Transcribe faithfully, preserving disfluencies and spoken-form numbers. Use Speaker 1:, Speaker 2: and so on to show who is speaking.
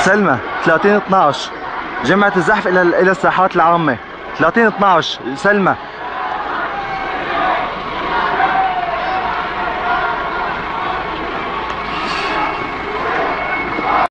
Speaker 1: سلمى ثلاثين اثنعش. جامعة الزحف إلى إلى الساحات العامة ثلاثين اثنعش. سلمى